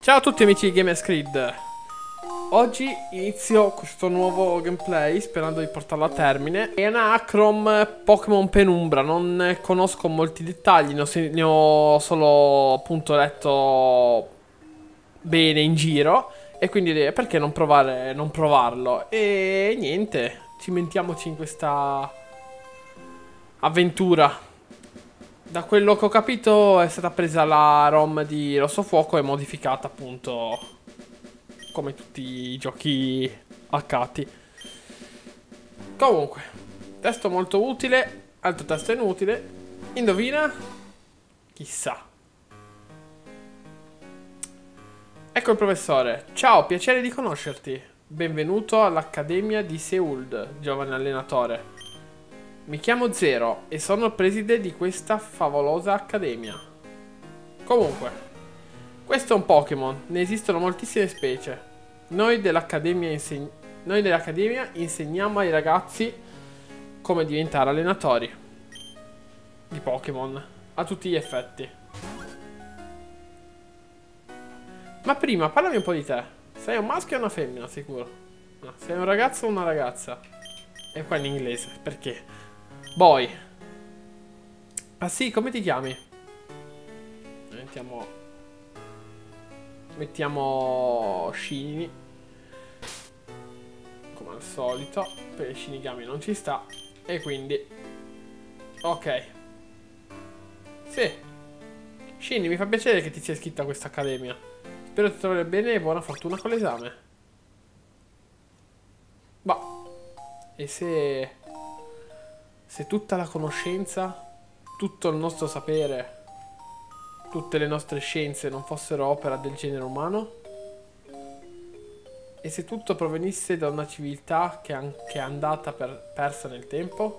Ciao a tutti amici di Gamersgrid. Oggi inizio questo nuovo gameplay sperando di portarlo a termine. È una Acrom Pokémon Penumbra. Non conosco molti dettagli, ne ho solo appunto letto bene in giro. E quindi perché non provarlo? E niente, cimentiamoci in questa avventura. Da quello che ho capito è stata presa la ROM di Rosso Fuoco e modificata appunto come tutti i giochi hackati. Comunque, testo molto utile, altro testo inutile. Indovina? Chissà. Ecco il professore. Ciao, piacere di conoscerti. Benvenuto all'Accademia di Seoul, giovane allenatore. Mi chiamo Zero e sono il preside di questa favolosa accademia. Comunque, questo è un Pokémon, ne esistono moltissime specie. Noi dell'Accademia insegniamo ai ragazzi come diventare allenatori di Pokémon, a tutti gli effetti. Ma prima, parlami un po' di te. Sei un maschio o una femmina, sicuro? No, sei un ragazzo o una ragazza? E qua in inglese, perché? Boy. Ah sì, come ti chiami? Mettiamo Shini. Come al solito. Per i Shinigami non ci sta. E quindi ok. Sì. Shini, mi fa piacere che ti sia iscritta a questa accademia. Spero ti troverai bene e buona fortuna con l'esame. Bah. E se tutta la conoscenza, tutto il nostro sapere, tutte le nostre scienze non fossero opera del genere umano? E se tutto provenisse da una civiltà che è andata persa nel tempo?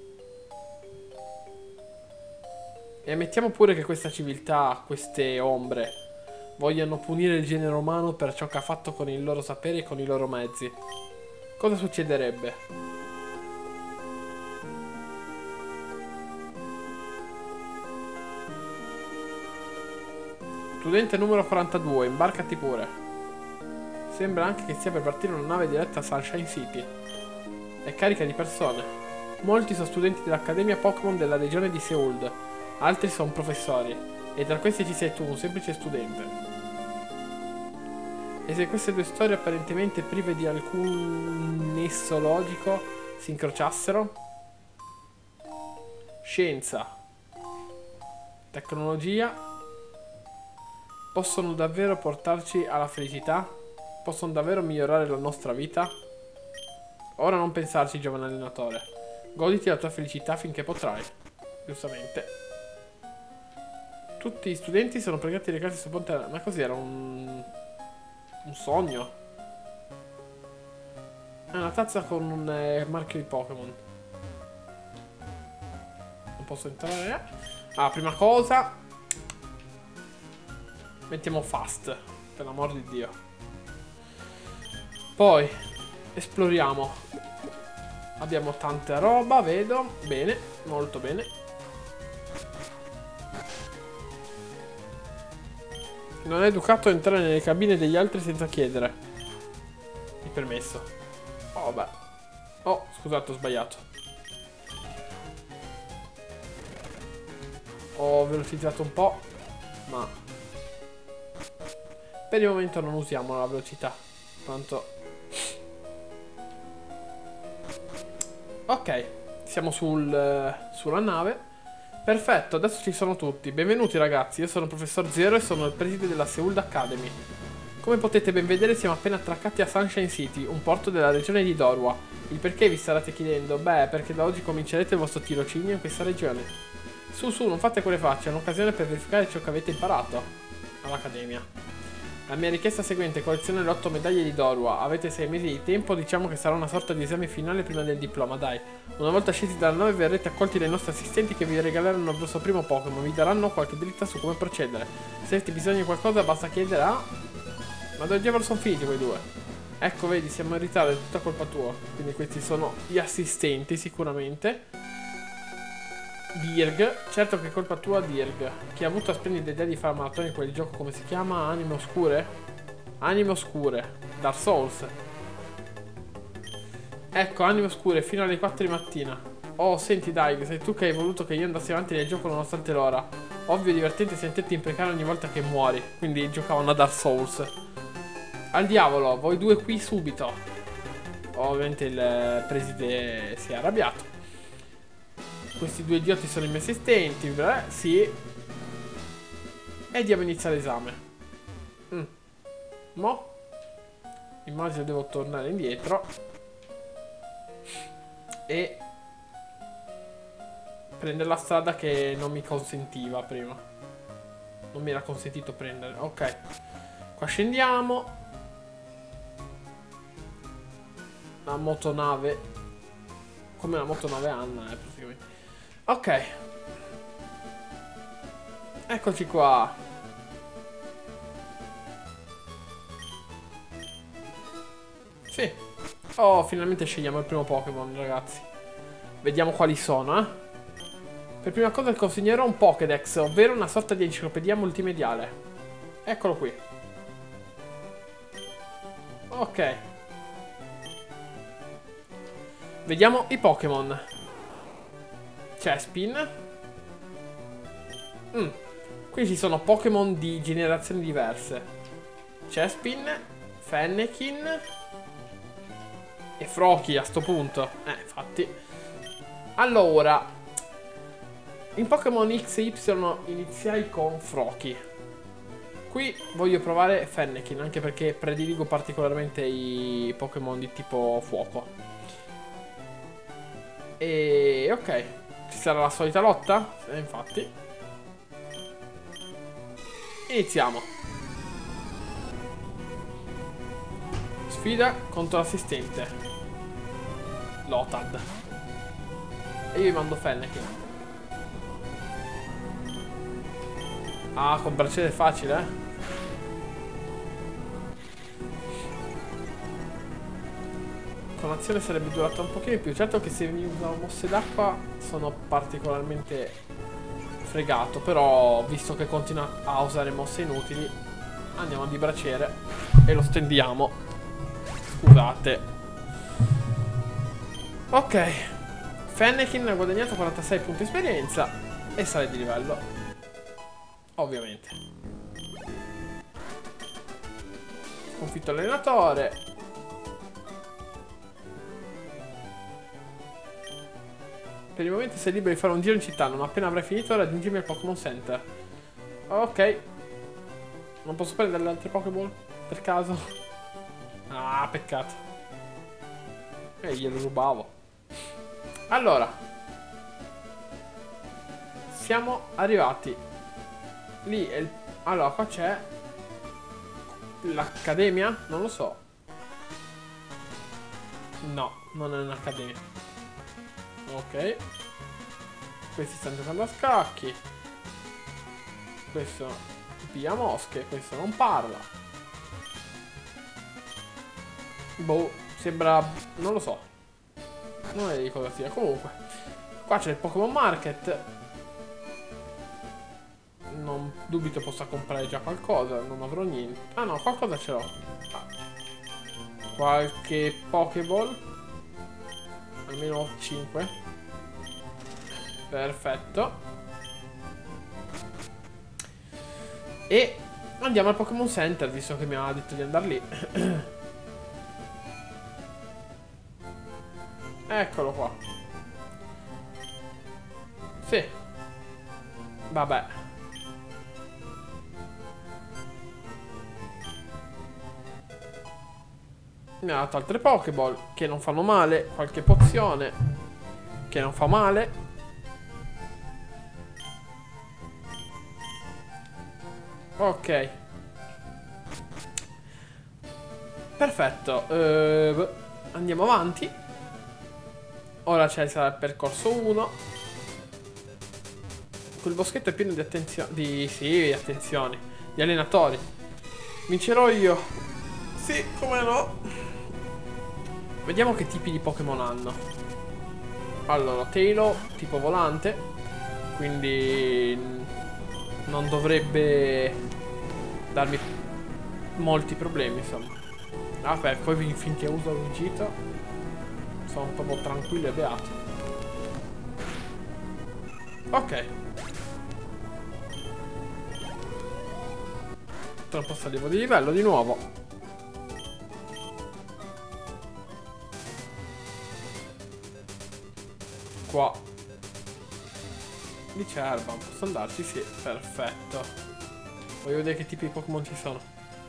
E ammettiamo pure che questa civiltà, queste ombre, vogliano punire il genere umano per ciò che ha fatto con il loro sapere e con i loro mezzi. Cosa succederebbe? Studente numero 42, imbarcati pure. Sembra anche che stia per partire una nave diretta a Sunshine City. È carica di persone. Molti sono studenti dell'Accademia Pokémon della regione di Seoul. Altri sono professori. E tra questi ci sei tu, un semplice studente. E se queste due storie apparentemente prive di alcun nesso logico si incrociassero? Scienza. Tecnologia. Possono davvero portarci alla felicità? Possono davvero migliorare la nostra vita? Ora non pensarci, giovane allenatore. Goditi la tua felicità finché potrai. Giustamente. Tutti gli studenti sono pregati di recarsi sul ponte. Ma cos'era? Un sogno? È una tazza con un marchio di Pokémon. Non posso entrare. Ah, prima cosa mettiamo fast, per l'amor di Dio. Poi esploriamo. Abbiamo tanta roba, vedo. Bene, molto bene. Non è educato a entrare nelle cabine degli altri senza chiedere il permesso. Oh beh. Oh, scusate, ho sbagliato. Ho velocizzato un po', ma per il momento non usiamo la velocità. Tanto. Ok, siamo sulla nave. Perfetto, adesso ci sono tutti. Benvenuti ragazzi, io sono il professor Zero e sono il preside della Seoul Academy. Come potete ben vedere siamo appena attraccati a Sunshine City, un porto della regione di Dorwa. Il perché vi starete chiedendo? Beh, perché da oggi comincerete il vostro tirocinio in questa regione. Su, non fate quelle facce, è un'occasione per verificare ciò che avete imparato all'Accademia. La mia richiesta seguente: collezione le 8 medaglie di Dorwa. Avete 6 mesi di tempo, diciamo che sarà una sorta di esame finale prima del diploma, dai. Una volta scesi dalla nave verrete accolti dai nostri assistenti che vi regaleranno il vostro primo Pokémon. Vi daranno qualche dritta su come procedere. Se avete bisogno di qualcosa basta chiedere a... Ma dove diavolo sono finiti quei due? Ecco, vedi, siamo in ritardo, è tutta colpa tua. Quindi questi sono gli assistenti sicuramente. Dirg, certo che è colpa tua Dirg, che ha avuto la splendida idea di fare maratona in quel gioco, come si chiama? Anime Oscure? Anime Oscure, Dark Souls. Ecco, Anime Oscure, fino alle 4 di mattina. Oh, senti Daig, sei tu che hai voluto che io andassi avanti nel gioco nonostante l'ora. Ovvio divertente sentirti imprecare ogni volta che muori. Quindi giocavano a Dark Souls. Al diavolo, voi due qui subito. Ovviamente il preside si è arrabbiato. Questi due idioti sono inesistenti. Sì. E andiamo a iniziare l'esame. Mo immagino devo tornare indietro e prendere la strada che non mi consentiva prima. Non mi era consentito prendere. Ok. Qua scendiamo. La motonave. Come la motonave Anna, praticamente. Ok. Eccoci qua. Sì. Oh, finalmente scegliamo il primo Pokémon, ragazzi. Vediamo quali sono, eh. Per prima cosa consegnerò un Pokédex, ovvero una sorta di enciclopedia multimediale. Eccolo qui. Ok. Vediamo i Pokémon. Chespin. Qui ci sono Pokémon di generazioni diverse. Chespin, Fennekin e Froakie a sto punto. Infatti. Allora, in Pokémon X e Y iniziai con Froakie. Qui voglio provare Fennekin, anche perché prediligo particolarmente i Pokémon di tipo fuoco. E ok, ci sarà la solita lotta? Infatti. Iniziamo. Sfida contro l'assistente Lotad. E io vi mando Fennekin. Ah, con braciere è facile, eh? Con l'azione sarebbe durata un pochino di più. Certo che se mi usano mosse d'acqua sono particolarmente fregato. Però, visto che continua a usare mosse inutili, andiamo di braciere e lo stendiamo. Scusate. Ok. Fennekin ha guadagnato 46 punti esperienza e sale di livello. Ovviamente. Sconfitto l'allenatore. Per il momento sei libero di fare un giro in città. Non appena avrai finito raggiungimi al Pokémon Center. Ok. Non posso prendere le altre Pokéball? Per caso? Ah, peccato. Glielo rubavo. Allora. Siamo arrivati. Lì è il... Allora, qua c'è l'accademia? Non lo so. No, non è un'accademia. Ok. Questi stanno giocando a scacchi. Questo piglia mosche. Questo non parla. Boh, sembra... non lo so. Non è di cosa sia. Comunque, qua c'è il Pokémon Market. Non dubito possa comprare già qualcosa. Non avrò niente. Ah no, qualcosa ce l'ho. Qualche Pokéball. Almeno 5. Perfetto. E andiamo al Pokémon Center, visto che mi ha detto di andare lì. Eccolo qua. Sì. Vabbè. Mi ha dato altre Pokéball che non fanno male. Qualche pozione che non fa male. Ok. Perfetto. Andiamo avanti. Ora sarà il percorso 1. Quel boschetto è pieno di attenzioni. Di attenzioni. Di allenatori. Vincerò io. Sì, come no. Vediamo che tipi di Pokémon hanno. Allora, Tailo, tipo volante. quindi non dovrebbe darmi molti problemi, insomma. Vabbè, poi finché uso l'ugito sono proprio tranquillo e beato. Ok. Tra un po' salivo di livello di nuovo. Qua lì c'è erba, posso andarci? Sì, perfetto. Voglio vedere che tipi di Pokémon ci sono.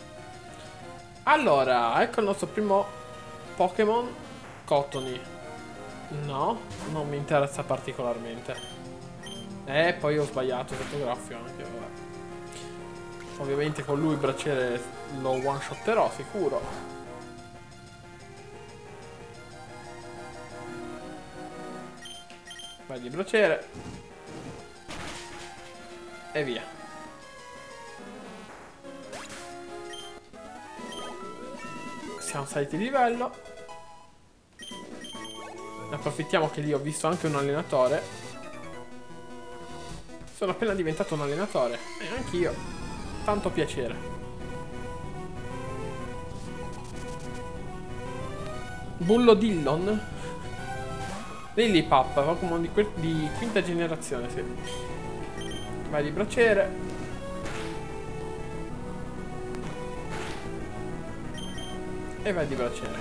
Allora, ecco il nostro primo Pokémon, Cotony. No, non mi interessa particolarmente. Poi ho sbagliato il fotografio anche, vabbè. Ovviamente con lui il braciere lo one shotterò, sicuro. Vai di braciere. E via. Siamo saliti di livello. Ne approfittiamo che lì ho visto anche un allenatore. Sono appena diventato un allenatore. E anch'io. Tanto piacere. Bullo Dillon. Lillipup, Pokémon di quinta generazione, sì. Vai di braciere. E vai di braciere.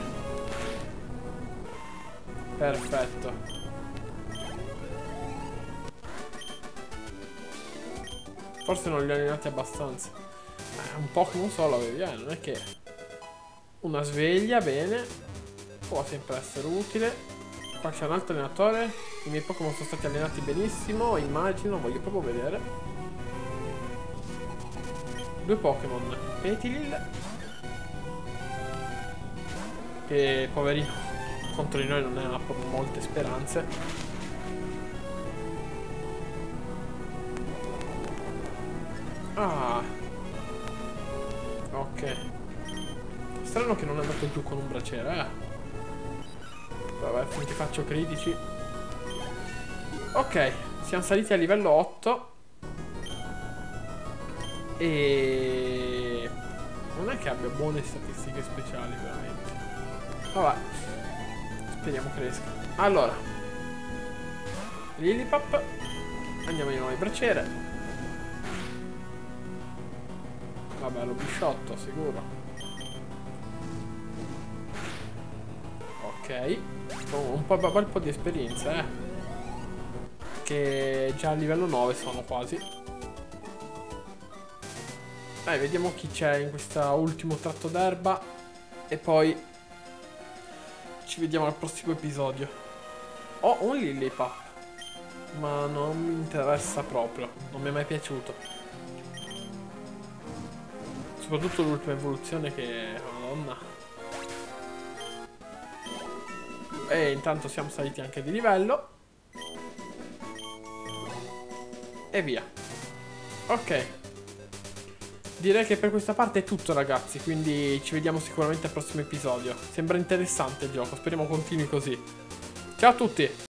Perfetto. Forse non li ho allenati abbastanza. Un Pokémon solo avevi, non è che... Una sveglia, bene. Può sempre essere utile. Qua c'è un altro allenatore. I miei Pokémon sono stati allenati benissimo, immagino, voglio proprio vedere. 2 Pokémon. Petilil. Che poverino, contro di noi non ha proprio molte speranze. Ah. Ok. Strano che non è andato giù con un braciere, Vabbè, finché faccio critici. Ok, siamo saliti a livello 8. E... non è che abbia buone statistiche speciali, veramente. Vabbè, speriamo cresca. Allora, Lillipup. Andiamo di nuovo ai braciere. Vabbè, lo bisciotto, sicuro. Ok. Un bel po' di esperienza, Che già a livello 9 sono quasi. Vediamo chi c'è in questo ultimo tratto d'erba. E poi ci vediamo al prossimo episodio. Ho un Lillipup, ma non mi interessa proprio. Non mi è mai piaciuto. Soprattutto l'ultima evoluzione che... Madonna. E intanto siamo saliti anche di livello. E via. Ok. Direi che per questa parte è tutto, ragazzi. Quindi ci vediamo sicuramente al prossimo episodio. Sembra interessante il gioco. Speriamo continui così. Ciao a tutti.